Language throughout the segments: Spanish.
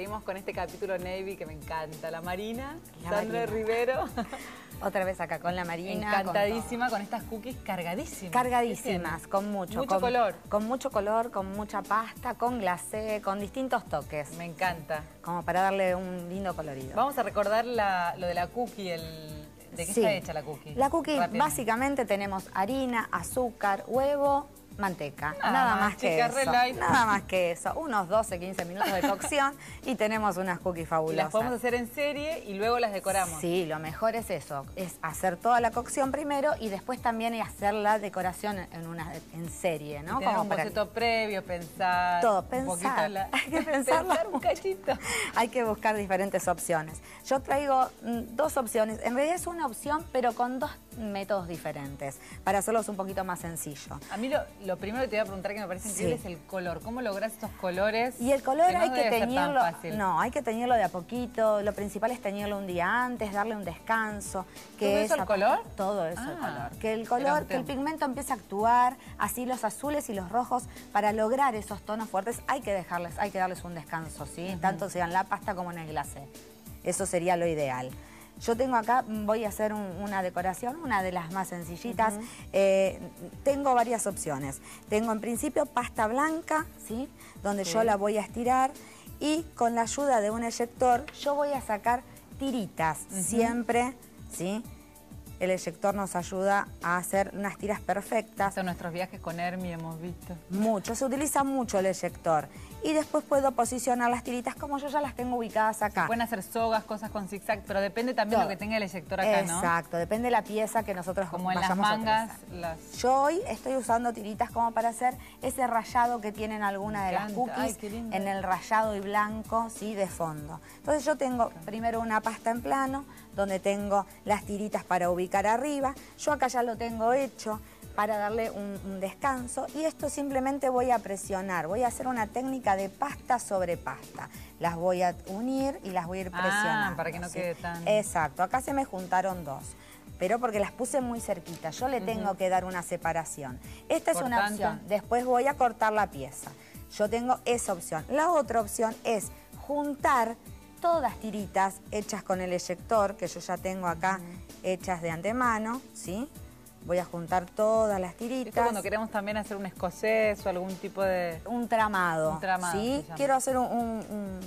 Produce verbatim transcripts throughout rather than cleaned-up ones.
venimos con este capítulo Navy que me encanta. La Marina, la Sandra Marina. Rivero. Otra vez acá con la Marina. Encantadísima con, con estas cookies cargadísimas. Cargadísimas, con mucho. Mucho con, color. Con mucho color, con mucha pasta, con glacé, con distintos toques. Me encanta. Como para darle un lindo colorido. Vamos a recordar la, lo de la cookie, el, ¿de qué sí. está hecha la cookie? La cookie, básicamente tenemos harina, azúcar, huevo, manteca. Nada, Nada más, más que chica, eso. re light. Nada más que eso. Unos doce, quince minutos de cocción y tenemos unas cookies Y fabulosas. las podemos hacer en serie y luego las decoramos. Sí, lo mejor es eso, es hacer toda la cocción primero y después también hacer la decoración en una en serie, ¿no? Y tener Como un para boceto previo, pensar. todo, un pensar. poquito la... Hay que pensarlo. Pensar un cachito. Hay que buscar diferentes opciones. Yo traigo mm, dos opciones. En realidad es una opción, pero con dos métodos diferentes, para hacerlos un poquito más sencillo. A mí lo, lo primero que te voy a preguntar que me parece increíble Sí. es el color. ¿Cómo lográs estos colores? Y el color que no hay que debe ser tan teñirlo, fácil. no, hay que teñirlo de a poquito. Lo principal es teñirlo un día antes, darle un descanso. Que ¿Todo eso esa- el color? Todo eso Ah, el color. Que el era color, un que el tema. pigmento empiece a actuar, así los azules y los rojos, para lograr esos tonos fuertes hay que dejarles, hay que darles un descanso, ¿sí? Uh-huh. Tanto sea en la pasta como en el glacé. Eso sería lo ideal. Yo tengo acá, voy a hacer un, una decoración, una de las más sencillitas. Uh-huh. eh, tengo varias opciones. Tengo en principio pasta blanca, ¿sí? Donde sí. yo la voy a estirar y con la ayuda de un eyector yo voy a sacar tiritas, uh-huh. siempre, ¿sí? El eyector nos ayuda a hacer unas tiras perfectas. En nuestros viajes con Hermi hemos visto. Mucho, se utiliza mucho el eyector. Y después puedo posicionar las tiritas como yo ya las tengo ubicadas acá. Se pueden hacer sogas, cosas con zigzag, pero depende también de lo que tenga el eyector acá, ¿no? Exacto, depende de la pieza que nosotros como en vayamos las mangas. a utilizar. Las... Yo hoy estoy usando tiritas como para hacer ese rayado que tienen alguna de las cookies. Ay, qué lindo. En el rayado y blanco, ¿sí? De fondo. Entonces yo tengo primero una pasta en plano, donde tengo las tiritas para ubicar arriba. Yo acá ya lo tengo hecho para darle un, un descanso y esto simplemente voy a presionar, voy a hacer una técnica de pasta sobre pasta. Las voy a unir y las voy a ir presionando. Ah, para que no ¿sí? quede tan... Exacto, acá se me juntaron dos, pero porque las puse muy cerquita, yo le tengo uh-huh. que dar una separación. Esta Por es una tanto... opción, después voy a cortar la pieza. Yo tengo esa opción. La otra opción es juntar todas tiritas hechas con el eyector, que yo ya tengo acá uh-huh. hechas de antemano, ¿sí? Voy a juntar todas las tiritas. Esto cuando queremos también hacer un escocés o algún tipo de... Un tramado. Un tramado, ¿sí? Quiero hacer un, un, un,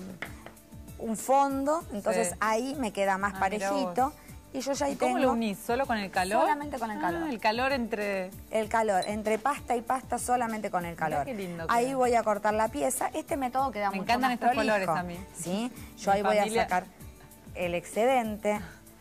un fondo, entonces sí. ahí me queda más ah, parejito. Y yo ya ahí ¿Y cómo tengo... lo unís? ¿Solo con el calor? Solamente con el calor. Ah, el calor entre... El calor, entre pasta y pasta solamente con el calor. Mirá qué lindo. Ahí queda. voy a cortar la pieza. Este método queda me mucho encantan más estos prolijo, colores a mí. ¿sí? Yo Mi ahí voy familia... a sacar el excedente.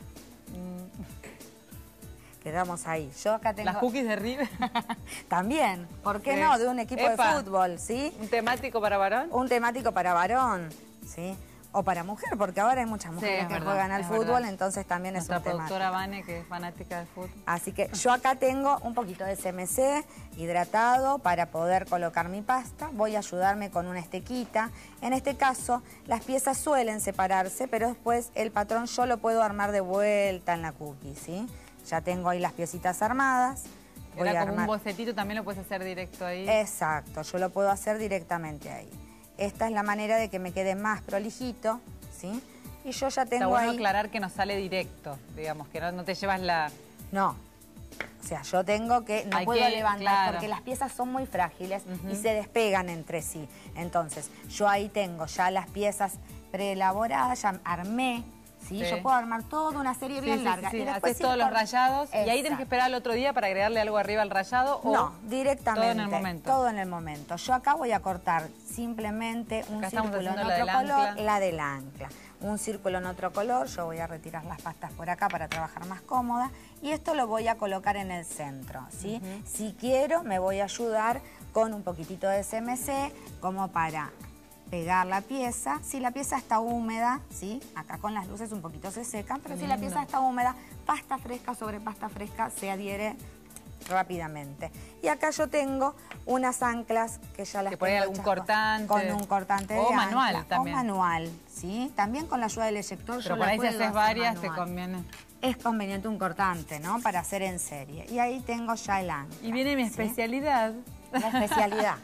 Quedamos ahí. Yo acá tengo... Las cookies de River. También, ¿por qué sí. no? De un equipo Epa. de fútbol, ¿sí? ¿Un temático para varón? Un temático para varón, ¿sí? O para mujer, porque ahora hay muchas mujeres sí, que verdad, juegan al fútbol, verdad. entonces también Nuestra es un tema. Nuestra productora Vane, que es fanática del fútbol. Así que yo acá tengo un poquito de C M C hidratado para poder colocar mi pasta. Voy a ayudarme con una estequita. En este caso, las piezas suelen separarse, pero después el patrón yo lo puedo armar de vuelta en la cookie, ¿sí? Ya tengo ahí las piecitas armadas. Voy Era a como armar. Un bocetito, también lo puedes hacer directo ahí. Exacto, yo lo puedo hacer directamente ahí. Esta es la manera de que me quede más prolijito, ¿sí? Y yo ya tengo Está bueno ahí... aclarar que no sale directo, digamos, que no, no te llevas la... No, o sea, yo tengo que... No Hay puedo que, levantar claro. porque las piezas son muy frágiles uh-huh. y se despegan entre sí. Entonces, yo ahí tengo ya las piezas preelaboradas, ya armé... ¿Sí? Sí. Yo puedo armar toda una serie sí, bien sí, larga. Sí, sí. Y después haces todos los rayados. Exacto. Y ahí tienes que esperar al otro día para agregarle algo arriba al rayado. ¿O no, directamente. Todo en el momento. Todo en el momento. Yo acá voy a cortar simplemente un acá círculo en otro la color, ancla. la del ancla. Un círculo en otro color. Yo voy a retirar las pastas por acá para trabajar más cómoda. Y esto lo voy a colocar en el centro, ¿sí? Uh-huh. Si quiero, me voy a ayudar con un poquitito de C M C como para... pegar la pieza. Si la pieza está húmeda, ¿sí? Acá con las luces un poquito se secan, pero si la pieza está húmeda, pasta fresca sobre pasta fresca se adhiere rápidamente. Y acá yo tengo unas anclas que ya las que tengo algún cortante. Con un cortante o de manual ancla, también. O manual, ¿sí? También con la ayuda del eyector. Pero yo por ahí si haces varias manual. te conviene. Es conveniente un cortante, ¿no? Para hacer en serie. Y ahí tengo ya el ancla. Y viene mi especialidad. ¿Sí? La especialidad.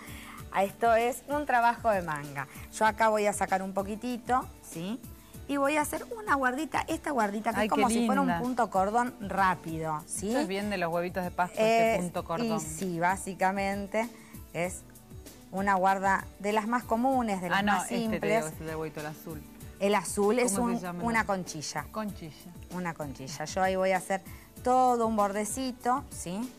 Esto es un trabajo de manga. Yo acá voy a sacar un poquitito, ¿sí? Y voy a hacer una guardita, esta guardita que Ay, es como qué si fuera un linda. punto cordón rápido, ¿sí? Eso es bien de los huevitos de Pascua, Eh, este punto cordón. Y sí, básicamente es una guarda de las más comunes, de las ah, no, más este te simples. digo, este de huevito, el azul. El azul es ¿Cómo un- se llama? una conchilla. Conchilla. Una conchilla. Yo ahí voy a hacer todo un bordecito, ¿sí?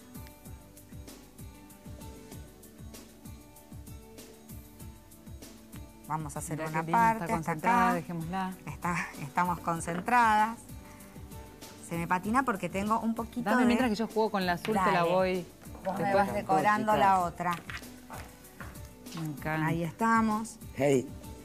Vamos a hacer Mirá una qué linda, parte. está hasta concentrada, acá. dejémosla. Está, estamos concentradas. Se me patina porque tengo un poquito Dame de... mientras que yo juego con la azul, te la Dale. voy... Vos me después- vas decorando la otra. Me encanta. Ahí estamos. Hey,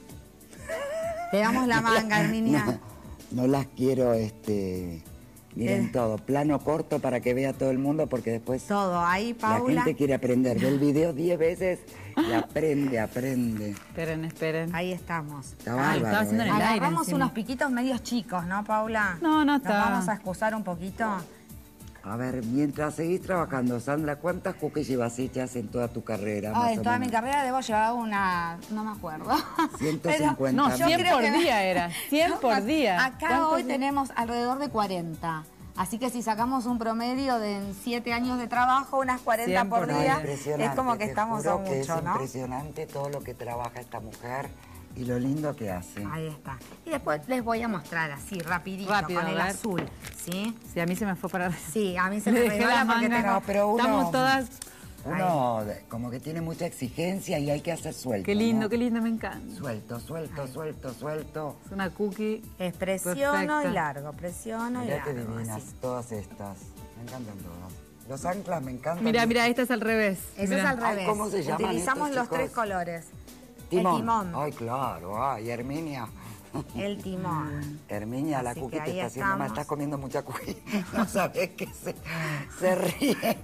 Le damos la manga, Herminia. no, no las quiero, este... Miren Eh. todo, plano corto para que vea todo el mundo porque después Todo ahí, la Paula. gente quiere aprender. Ve el video diez veces y aprende, aprende. Esperen, esperen. Ahí estamos. Está Ah, lo bárbaro. estaba haciendo en ¿eh? el aire Agarramos encima. unos piquitos medios chicos, ¿no, Paula? No, no Nos está. vamos a excusar un poquito. A ver, mientras seguís trabajando, Sandra, ¿cuántas cookies llevas hechas en toda tu carrera? Ah, más en o toda mi menos? carrera debo llevar una... no me acuerdo. ciento Pero cincuenta No, mil. cien creo por que- día era. cien por día. Acá ¿Cuántos hoy días? tenemos alrededor de cuarenta. Así que si sacamos un promedio de en siete años de trabajo, unas cuarenta cien por por No, día, impresionante, es como que te estamos a juro que mucho, es ¿no? impresionante todo lo que trabaja esta mujer y lo lindo que hace. Ahí está. Y después les voy a mostrar así, rapidito, Rápido, con el a ver. azul, ¿sí? Sí, a mí se me fue para... Sí, a mí se Le me dejé resbala la porque manga. tengo... No, pero uno- Estamos todas... Uno de- como que tiene mucha exigencia y hay que hacer suelto. Qué lindo, ¿no? qué lindo, me encanta. Suelto, suelto, suelto, suelto. Es una cookie. Es presiono Perfecta. y largo, presiono y Mirá qué largo. divinas así. todas estas. Me encantan todas. Los anclas me encantan. Mira, mira, esta es al revés. Eso Mirá. es al Ay, revés. ¿cómo se llaman Utilizamos estos los chicos? tres colores. Timón. El timón. Ay, claro. Ay, Herminia. El timón. Herminia, la Así cookie que te ahí está haciendo mal. estamos. Estás comiendo mucha cookie. No sabes que se, se ríe.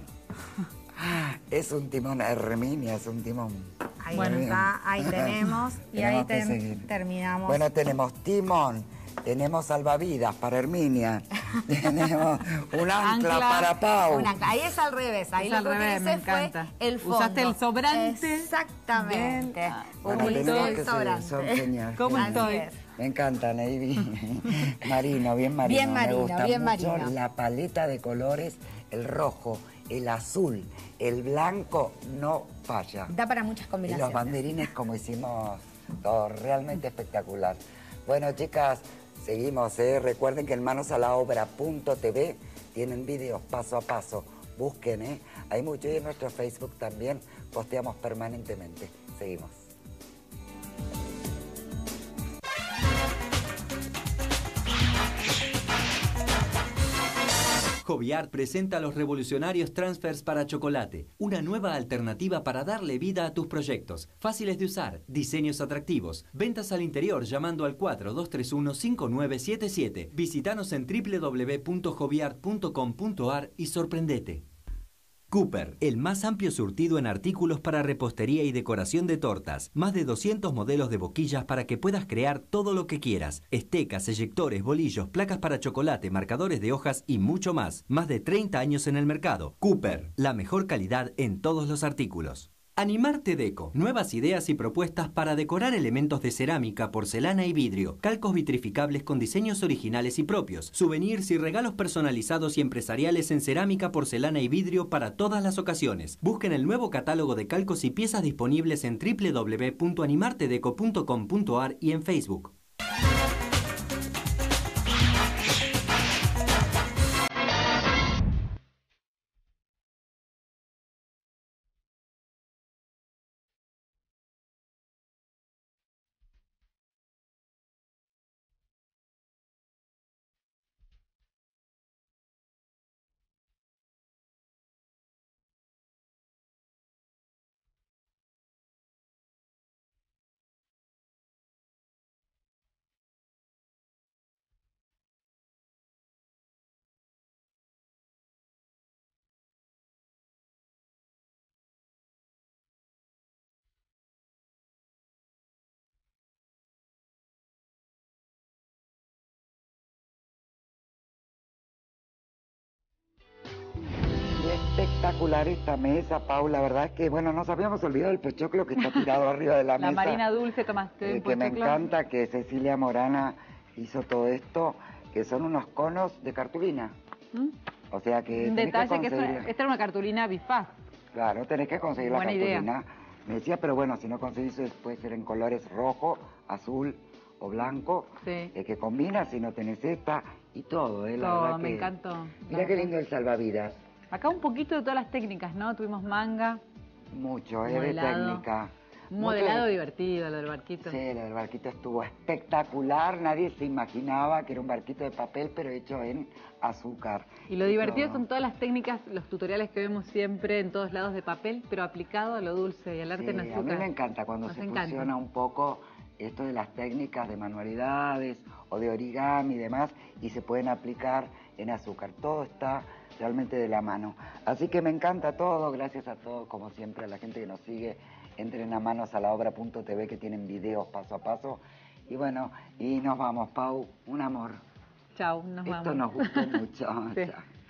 Es un timón, Herminia, es un timón. Ahí Bueno. está, ahí tenemos. Y Tenemos ahí que ten- seguir. terminamos. Bueno, tenemos timón, tenemos salvavidas para Herminia, tenemos un ancla, Ancla. para Pau. Un ancla. Ahí es al revés. Ahí Es lo al que revés, utilicé me fue encanta. el fondo. Usaste el sobrante. Exactamente. Bien. Ah, Bueno, Utilicé tenemos el que sobrante. son geniales. ¿Cómo Así estoy? es. Me encanta, Navy. Marino, bien marino. Bien marino, Me gusta bien mucho marino. la paleta de colores, el rojo, el azul, el blanco, no falla. Da para muchas Y los combinaciones. banderines como hicimos, todo realmente espectacular. Bueno, chicas, seguimos, ¿eh? Recuerden que en manos a la obra punto t v tienen vídeos paso a paso. Busquen, ¿eh? Hay mucho y en nuestro Facebook también posteamos permanentemente. Seguimos. Joviart presenta los revolucionarios transfers para chocolate, una nueva alternativa para darle vida a tus proyectos. Fáciles de usar, diseños atractivos, ventas al interior llamando al cuatro dos tres uno cinco nueve siete siete. Visítanos en w w w punto joviart punto com punto a r y sorprendete. Cooper, el más amplio surtido en artículos para repostería y decoración de tortas. Más de doscientos modelos de boquillas para que puedas crear todo lo que quieras. Estecas, eyectores, bolillos, placas para chocolate, marcadores de hojas y mucho más. Más de treinta años en el mercado. Cooper, la mejor calidad en todos los artículos. Animarte Deco, nuevas ideas y propuestas para decorar elementos de cerámica, porcelana y vidrio, calcos vitrificables con diseños originales y propios, souvenirs y regalos personalizados y empresariales en cerámica, porcelana y vidrio para todas las ocasiones. Busquen el nuevo catálogo de calcos y piezas disponibles en w w w punto animartedeco punto com punto a r y en Facebook. espectacular esta mesa, Paula. La verdad es que, bueno, nos habíamos olvidado del pochoclo que está tirado arriba de la, La mesa. Marina Dulce, tomaste eh, un Que me pochoclo. encanta que Cecilia Morana hizo todo esto, que son unos conos de cartulina. ¿Mm? O sea que Un tenés detalle que, que es conseguir... una- esta era una cartulina bifaz. Claro, tenés que conseguir la Buena idea. cartulina. Me decía, pero bueno, si no conseguís, puede ser en colores rojo, azul o blanco, Sí. eh, que combina, si no tenés esta y todo, ¿eh? La Todo, verdad me que... encantó. Mira La qué verdad. lindo el salvavidas. Acá un poquito de todas las técnicas, ¿no? Tuvimos manga, Mucho, ¿eh? De modelado. técnica. Un Mucho modelado de- divertido, lo del barquito. Sí, lo del barquito estuvo espectacular. Nadie se imaginaba que era un barquito de papel, pero hecho en azúcar. Y lo divertido todo. son todas las técnicas, los tutoriales que vemos siempre en todos lados de papel, pero aplicado a lo dulce y al arte Sí, en a azúcar. mí me encanta cuando Nos se encanta. fusiona un poco esto de las técnicas de manualidades o de origami y demás, y se pueden aplicar en azúcar. Todo está realmente de la mano. Así que me encanta todo, gracias a todos, como siempre, a la gente que nos sigue. Entren a manos a la obra punto t v que tienen videos paso a paso. Y bueno, y nos vamos, Pau, un amor. Chau, nos Esto vamos. nos gustó mucho. Sí. Chao.